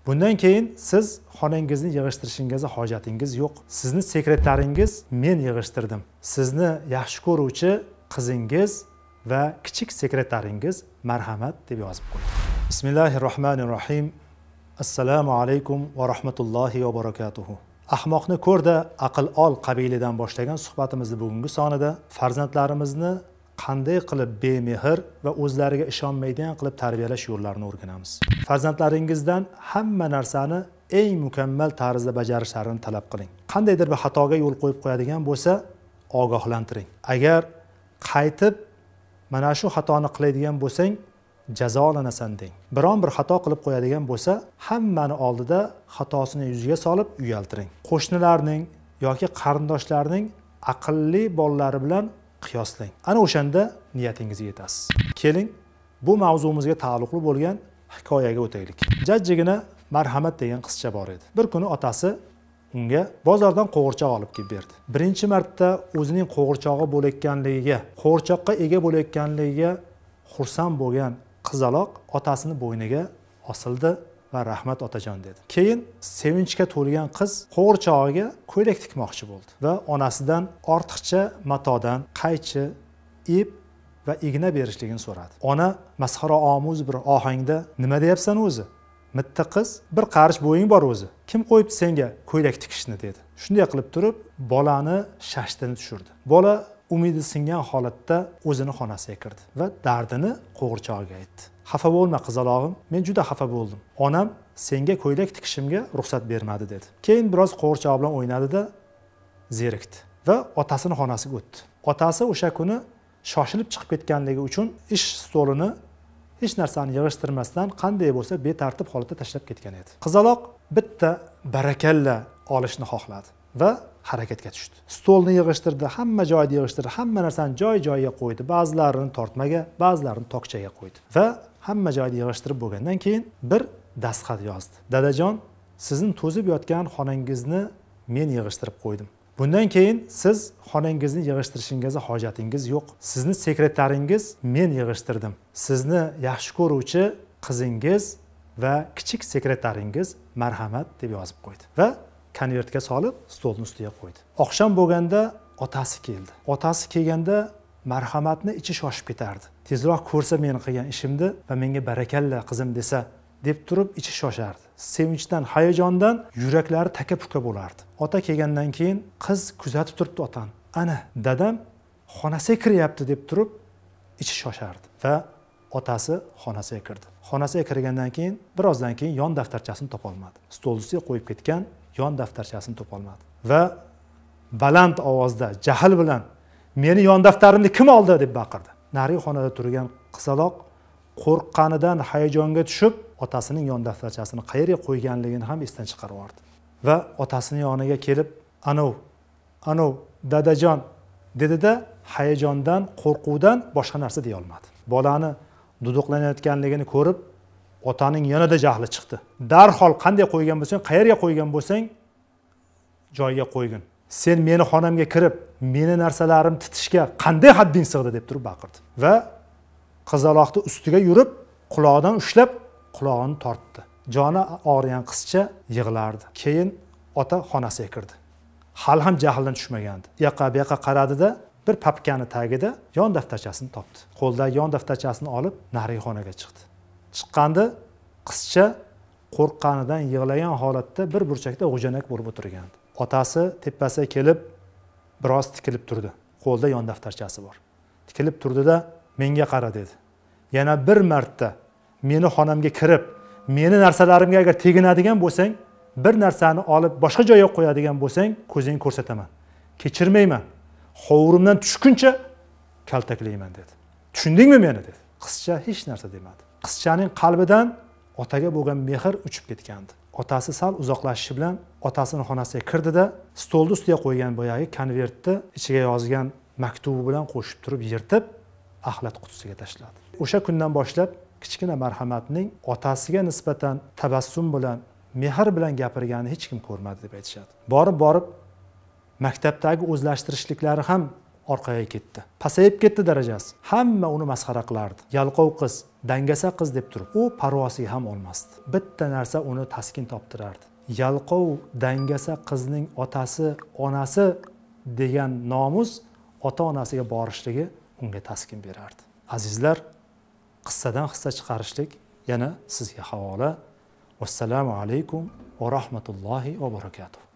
Bundan keyin siz xonangizni yig'ishtirishingizni hojatingiz yo'q. Sizni sekretarıngiz men yig'ishtirdim. Sizni yaxshi ko'ruvchi qizingiz va kichik sekretaringiz marhamat deb yozib qo'ydi. Bismillahirrohmanirrohim. Assalomu alaykum va rahmatullohi va barakatuh. Ahmoqni ko'rda aql ol qabilidan boshlagan suhbatimizni bugungi sonida farzandlarimizni qanday qilib bemehr va o'zlariga ishonmaydigan qilib tarbiyalash yo'llarini o'rganamiz. Farzandlaringizdan hamma narsani eng mukammal tarzda bajarishlarini talab qiling. Qandaydir bir xatoga yo'l qo'yib qo'yadigan bo'lsa, ogohlantiring. Agar qaytib mana shu xatoni qiladigan bo'lsang, jazolanasan deng. Biron bir xato qilib qo'yadigan bo'lsa, hammani oldida xatosini yuziga solib uyaltiring. Qo'shnilarning yoki qarindoshlarning aqlli bolalari bilan qiyoslang. Ana o'shanda niyatingizga yetasiz. Keling, bu mavzumizga taalluqli bo'lgan hikoyaga o'taylik. Jajjigina Marhamat degan qizcha bor edi. Bir kuni otasi unga bozordan qo'g'irchoq olib kelib berdi. Birinchi marta o'zining qo'g'irchog'i bo'layotganligiga, qo'g'irchoqqa ega bo'layotganligiga xursand bo'lgan qizaloq otasini bo'yniga osildi va rahmat otajon dedi. Keyin sevinchga to'lgan qiz qo'g'irchog'iga ko'ylak tikmoqchi bo'ldi va onasidan ortiqcha matodan qaychi, ip va igna berishligini so'radi. Ona masxara omuz bir ohangda nima deyapsan o'zi? Mitta qiz, bir qarish bo'ying bor o'zi. Kim qo'yibdi senga ko'ylak tikishni dedi. Shunday qilib turib bolani shashtini tushirdi. Bola umidi singan holatda o'zini xonasiga kirdi va dardini qo'g'irchog'iga aytdi. Xafa bo'lma qizalog'im, men juda xafa bo'ldim. Onam senga ko'ylak tikishimga ruxsat bermadi dedi. Keyin biroz qo'g'irchoq bilan o'ynadi-da zerikdi va otasini xonasiga o'tdi. Otasi o'sha kuni shoshilib chiqib ketganligi uchun ish stolini hech narsani yig'ishtirmasdan qanday bo'lsa betartib holatda tashlab ketgan edi. Qizaloq bitta barakalla olishni xohladi va harakatga tushdi. Stolni yig'ishtirdi, hamma joyni yig'ishtirdi, hamma narsani joy-joyiga qo'ydi. Ba'zilarini tortmaga, ba'zilarini tokchaga qo'ydi va hamma joyni yig'ishtirib bo'lgandan keyin bir dastxat yozdi. Dadajon, sizning to'zib yotgan xonangizni men yig'ishtirib qo'ydim. Bundan keyin siz xonangizni yig'ishtirishingizni hojatingiz yo'q. Sizni sekretaringiz men yig'ishtirdim. Sizni yaxshi ko'ruvchi qizingiz va kichik sekretaringiz marhamat deb yozib qo'ydi va konvertga solib stolning ustiga qo'ydi. Oqshom bo'lganda otasi keldi. Otasi kelganda Marhamatni ichi shoshib ketardi. Tezroq ko'rsa meni qilgan ishimni va menga barakalla qizim desa deb turib ichi shoshardi. Sevinchdan, hayajondan yuraklari taka-puka bo'lardi. Ota kelgandan keyin qiz kuzatib turibdi otani. Ana, dadam xonasiga kiryapti deb turib ichi shoshardi va otasi xonasiga kirdi. Xonasiga kirgandan keyin birozdan keyin yon daftarchasini topa olmadi. Stol ustiga qo'yib ketgan yon daftarchasini topa olmadi va baland ovozda jahl bilan meni yon daftarimni kim oldi deb baqirdi. Nariga xonada turgan qizaloq qo'rqqanidan hayajonga tushib, otasining yon daftarchasini qayerga qo'yganligini ham esdan chiqarib yubordi. Va otasining yoniga kelib, "Anov, dadajon" dedi-da, hayajondan, qo'rquvdan boshqa narsa deya olmadi. Bolani duduqlanayotganligini ko'rib, otaning yanada jahli chiqdi. Darhol qanday qo'ygan bo'lsang, qayerga qo'ygan bo'lsang, joyiga qo'ygin. Sen meni xonamga kirib, meni narsalarimni titishga qanday hadding sig'di deb turib baqirdi. Va qizaloqni ustiga yurib, quloqdan ushlab, quloqini tortdi. Joni og'rigan qizcha yig'lardi. Keyin ota xonasiga kirdi. Hali ham jahldan tushmagandi. Yoqqa-bu-yoqqa qaradi-da, bir papkani tagida yon daftarchasini topdi. Qo'ldagi yon daftarchasini olib, nariga xonaga chiqdi. Chiqqanda qizcha qo'rqqanidan yig'lagan holatda bir burchakda g'ujanak bo'lib o'tirgandi. Otasi tepasiga kelib biroz tikilib turdi. Qo'lda yon daftarchasi bor. Tikilib turdi-da, "Menga qara" dedi. "Yana bir marta meni xonamga kirib, meni narsalarimga agar teginadigan bo'lsang, bir narsani olib boshqa joyga qo'yadigan bo'lsang, ko'zingni ko'rsataman. Kechirmayman. Hovurimdan tushguncha kaltaklayman" dedi. "Tushundingmi meni?" dedi. Qizcha hech narsa demadi. Qizchaning qalbidan otaga bo'lgan mehr uchib ketgandi. Otasi sal uzoqlashishi bilan otasining xonasiga kirdi-da, stolni ustiga qo'ygan boyagi konvertni ichiga yozgan maktubi bilan qo'shib turib yirtib, axlat qutisiga tashladi. O'sha kundan boshlab kichkina Marhamatning otasiga nisbatan tabassum bilan, mehr bilan gapirganini hech kim ko'rmadi deb aytishadi. Borib maktabdagi o'zlashtirishliklari ham orqaga ketdi, pasayib ketdi darajasi. Hamma uni masxara qilardi. Yalqov qiz, dangasa qiz deb turib, u parvosiga ham olmasdi. Bitta narsa uni taskin toptirardi. Yalqov, dangasa qizning otasi, onasi degan nomus ota-onasiga borishligi unga taskin berardi. Azizlar, qissadan hissa chiqarishlik yana sizga havola. Vassalomu alaykum va rahmatullohi va barakatuh.